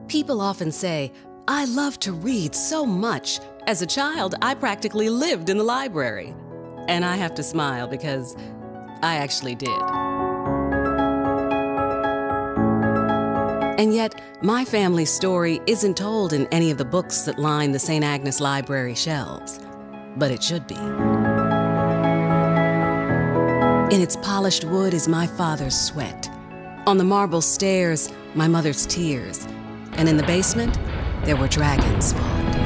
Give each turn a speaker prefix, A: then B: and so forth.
A: People often say, "I love to read so much. As a child, I practically lived in the library." And I have to smile because I actually did. And yet, my family's story isn't told in any of the books that line the St. Agnes Library shelves, but it should be. In its polished wood is my father's sweat. On the marble stairs, my mother's tears. And in the basement, there were dragons fought.